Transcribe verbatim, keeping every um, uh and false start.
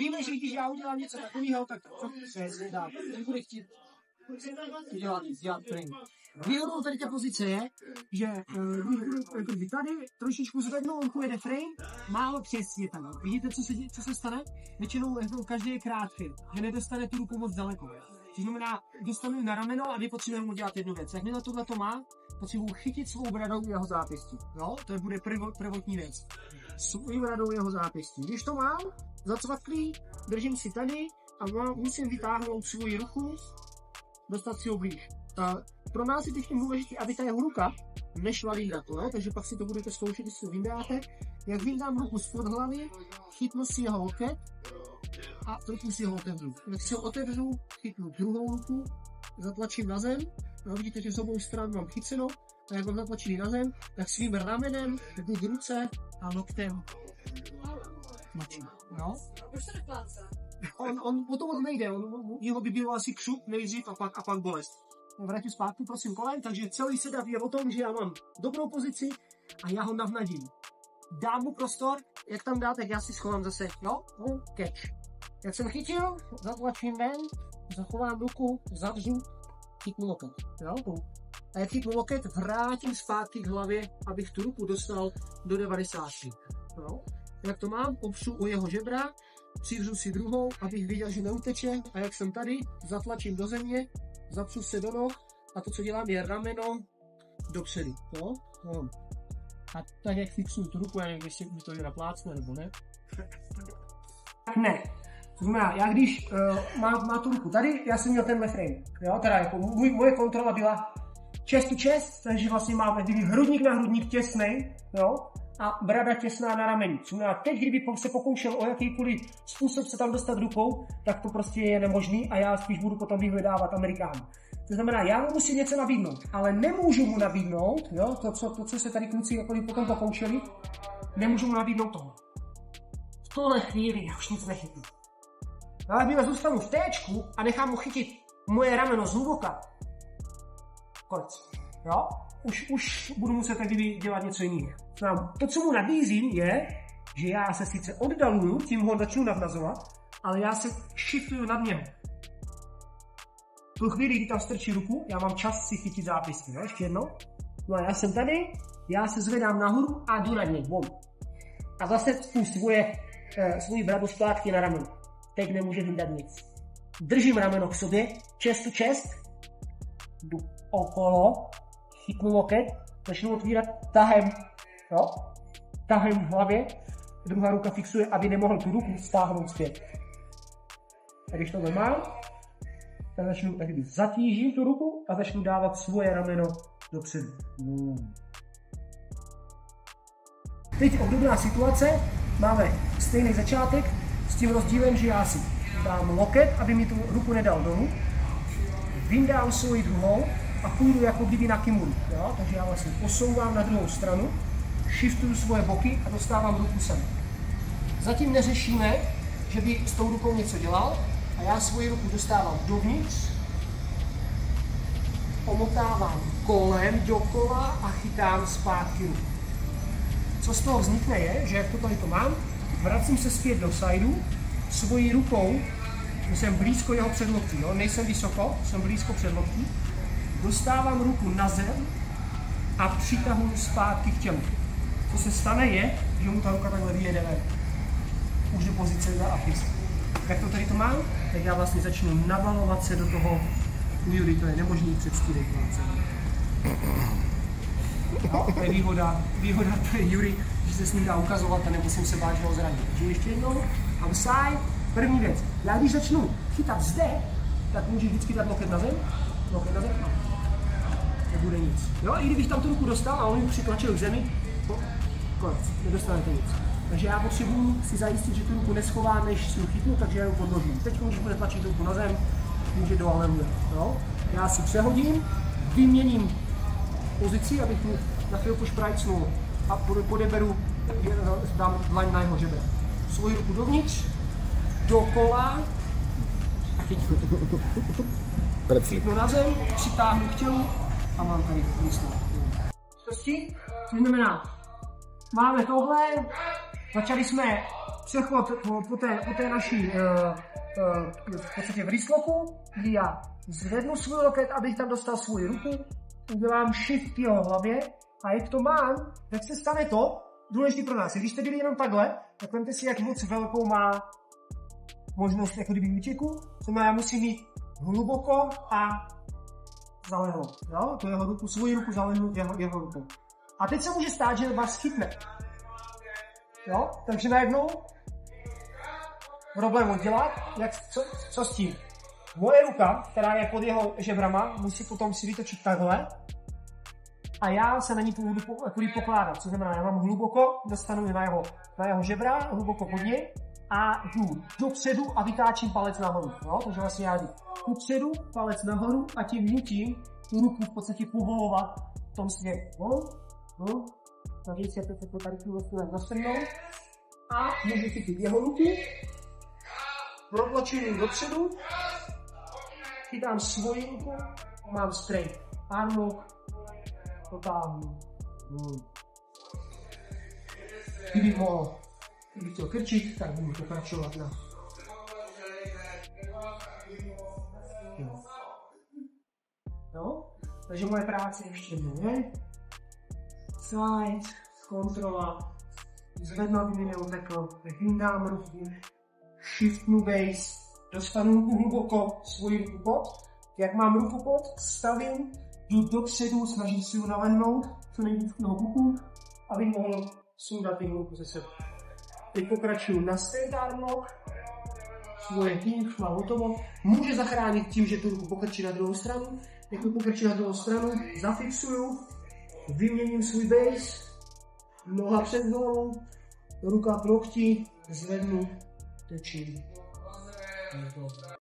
víme, že když já udělám něco takového, tak se zvědá, nebude chtít dělat nic, dělat trénink. Výhodou tady té pozice je, že uh, tady trošičku zvednou, on pojede frame, málo přesně tam. Vidíte, co se, co se stane? Většinou jako každý je krátký, že nedostane tu ruku moc daleko. To znamená, dostanu na rameno a vy potřebujeme udělat jednu věc. Jakmile tohle to má, potřebuji chytit svou bradou jeho zápěstí. Jo? To je bude prvo, prvotní věc. Svou bradou jeho zápěstí. Když to mám, zacvaklý, držím si tady a mám, musím vytáhnout svoji ruku, dostat si ho blíž. Uh, pro nás je teď důležité, aby ta jeho ruka nešla vyndat, no? Takže pak si to budete zkoušet, když si to vyndáte. Jak vyndám ruku spod hlavy, chytnu si jeho loket a trochu si ho otevřu. Jak si ho otevřu, chytnu druhou ruku, zatlačím na zem, no, vidíte, že z obou stran mám chyceno, a jak mám zatlačený na zem, tak svým ramenem, jdu k ruce a loktem tlačím. No? Proč to neplácá? On, on o tom nejde, on, jeho by bylo asi křup nejdřív a pak, a pak bolest. Vrátím zpátky, prosím, kolem, takže celý setup je o tom, že já mám dobrou pozici a já ho navnadím. Dám mu prostor, jak tam dá, tak já si schovám zase, no, catch. Jak jsem chytil, zatlačím ven, zachovám ruku, zavřu, chytnu loket, jo. A jak chytnu loket, vrátím zpátky k hlavě, abych tu ruku dostal do devadesátky, jo. Jak to mám, opřu u jeho žebra, přivřu si druhou, abych viděl, že neuteče, a jak jsem tady, zatlačím do země, zapřu se do noh a to, co dělám, je rameno dopředu, no? No. A tak, jak fixuju tu ruku, já nevím, jestli mi to je naplácne, nebo ne? Tak ne. To znamená, já když uh, má, má tu ruku tady, já jsem měl tenhle frame, jo? Teda jako můj, moje kontrola byla chest to chest, takže vlastně máme hrudník na hrudník těsnej, jo? A brada těsná na rameni. To znamená, teď, kdyby se pokoušel o jakýkoliv způsob se tam dostat rukou, tak to prostě je nemožný a já spíš budu potom vyhledávat Amerikánu. To znamená, já mu musím něco nabídnout, ale nemůžu mu nabídnout, jo, to, co, to, co se tady kluci jakkoliv potom pokoušeli, nemůžu mu nabídnout toho. V tohle chvíli já už nic nechytnu. Ale když zůstanu v téčku a nechám mu chytit moje rameno z hluboka, konec, jo? Už, už budu muset tady dělat něco jiného. To, co mu nabízím, je, že já se sice oddaluju, tím ho začnu navnazovat, ale já se shiftuju nad něho. V tu chvíli, kdy tam strčí ruku, já mám čas si chytit zápisky, no, ještě jedno. No a já jsem tady, já se zvedám nahoru a jdu na něj, bom. A zase tu svoje, eh, svoji bradu zpátky na rameno. Teď nemůže vydat nic. Držím rameno k sobě, chest to chest, jdu okolo, chytnu loket, začnu otvírat tahem, jo, tahem v hlavě, druhá ruka fixuje, aby nemohl tu ruku stáhnout zpět. A když tohle mám, tak začnu taky zatížím tu ruku a začnu dávat svoje rameno dopředu. Hmm. Teď obdobná situace, máme stejný začátek, s tím rozdílem, že já si dám loket, aby mi tu ruku nedal dolů, vyndám svoji druhou a půjdu jako kdyby na kimuru. Jo? Takže já vlastně posouvám na druhou stranu, shiftuju svoje boky a dostávám ruku sem. Zatím neřešíme, že by s tou rukou něco dělal a já svoji ruku dostávám dovnitř, omotávám kolem dokola a chytám zpátky ruku. Co z toho vznikne je, že jak to tady to mám, vracím se zpět do sideu, svojí rukou, jsem blízko jeho předloktí, jo? Nejsem vysoko, jsem blízko předloktí, dostávám ruku na zem a přitahuji zpátky k tělu. Co se stane je, že mu ta ruka takhle vyjede ven. Už do pozice za apis. Jak to tady to mám, tak já vlastně začnu nabalovat se do toho. U Jury to je nemožný předstírek. No, to je výhoda, výhoda to je Jury, že se s ním dá ukazovat a nemusím se bát, že ho zranit. Takže ještě jednou, outside, první věc. Já když začnu chytat zde, tak můžu vždycky dát loket na zem, loket na zem, no. Nebude nic. Jo, i kdybych tam tu ruku dostal a on ji přitlačil k zemi, konec, nedostanete nic. Takže já potřebuji si zajistit, že tu ruku neschovám, než si ji chytnu, takže já ji podložím. Teď, když bude tlačit ruku na zem, může do aleluja. Já si přehodím, vyměním pozici, abych mu na chvilku šprajcnul a podeberu, dám dlaň na jeho žebra. Svoji ruku dovnitř, dokola a chytnu. Chytnu na zem, přitáhnu k tělu a mám tady místo. To znamená, máme tohle, začali jsme přechod po, po, té, po té naší uh, uh, v podstatě v rýsloku, kdy já zvednu svůj loket, abych tam dostal svou ruku, udělám shift k jeho hlavě a jak to mám, tak se stane to, důležité pro nás. Když jste byli jenom takhle, tak vemte si, jak moc velkou má možnost jako kdyby útěku. To znamená, já musím mít hluboko a zalehnout. Jo? To jeho ruku, svoji ruku zalehnout jeho, jeho ruku. A teď se může stát, že vás chytne. Jo? Takže najednou problém udělat, jak, co, co s tím. Moje ruka, která je pod jeho žebrama, musí potom si vytočit takhle a já se na ní budu pokládat. Co znamená, já mám hluboko, dostanu na jeho, na jeho žebra, hluboko pod něj a jdu dopředu a vytáčím palec nahoru. Jo? Takže vlastně já jdu dopředu, palec nahoru a tím nutím tu ruku v podstatě povolovat v tom směru. No? No? Takže si to tady nastrhnout a můžu chytit jeho ruku, protlačím dopředu, chytám svoji ruku, mám straight armlock, totální. Hmm. Kdybych mohl, kdybych chtěl krčit, tak budu pokračovat na. Jo. No, takže moje práce ještě ne. Slide, kontrola, zvednu, aby mi neutekl, vyhýndám ruku, shiftnu base, dostanu ruku hluboko, svoji ruku pod. Jak mám ruku pod, stavím, jdu dopředu, snažím si ji nalehnout, co nejvíc k toho boku, abych mohl sundat ty ruku ze sebe. Teď pokračuju na straight armlock, svoje king, mám hotovo. Může zachránit tím, že tu ruku pokrčí na druhou stranu. Jak tu pokrčí na druhou stranu, zafixuju, vyměním svůj base, noha před hlavou, ruka k lokti, zvednu, tečím.